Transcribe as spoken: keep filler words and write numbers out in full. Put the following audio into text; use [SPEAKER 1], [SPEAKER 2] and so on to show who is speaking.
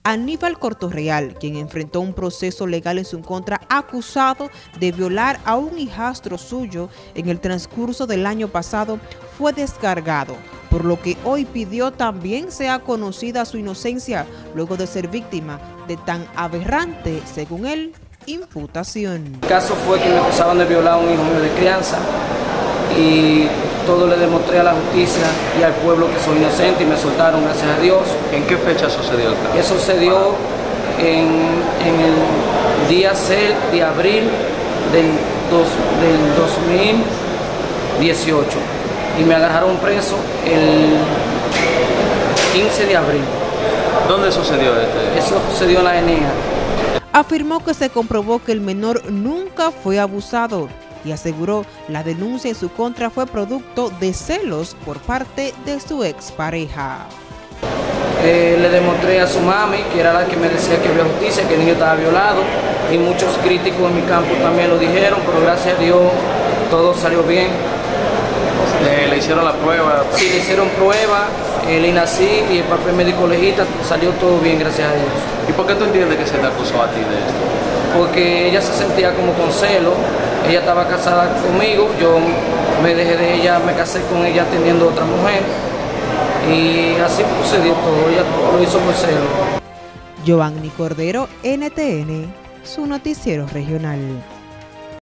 [SPEAKER 1] Aníbal Cortorreal, quien enfrentó un proceso legal en su contra acusado de violar a un hijastro suyo en el transcurso del año pasado, fue descargado, por lo que hoy pidió también sea conocida su inocencia luego de ser víctima de tan aberrante, según él, imputación.
[SPEAKER 2] El caso fue que me acusaban de violar a un hijo mío de crianza y todo le demostré a la justicia y al pueblo que soy inocente y me soltaron, gracias a Dios.
[SPEAKER 3] ¿En qué fecha sucedió el caso?
[SPEAKER 2] Eso sucedió en, en el día seis de abril del, dos, del dos mil dieciocho y me agarraron preso el quince de abril.
[SPEAKER 3] ¿Dónde sucedió este?
[SPEAKER 2] Eso sucedió en la E N E A.
[SPEAKER 1] Afirmó que se comprobó que el menor nunca fue abusado y aseguró la denuncia en su contra fue producto de celos por parte de su expareja.
[SPEAKER 2] Eh, le demostré a su mami, que era la que me decía que había justicia, que el niño estaba violado, y muchos críticos en mi campo también lo dijeron, pero gracias a Dios todo salió bien.
[SPEAKER 3] ¿Le, le hicieron la prueba?
[SPEAKER 2] Sí, le hicieron prueba, el I N A C I y el papel médico legista, salió todo bien, gracias a Dios.
[SPEAKER 3] ¿Y por qué tú entiendes que se te acusó a ti de esto?
[SPEAKER 2] Porque ella se sentía como con celo, ella estaba casada conmigo, yo me dejé de ella, me casé con ella teniendo otra mujer y así sucedió todo, ella lo hizo por celo.
[SPEAKER 1] Giovanni Cordero, N T N, su noticiero regional.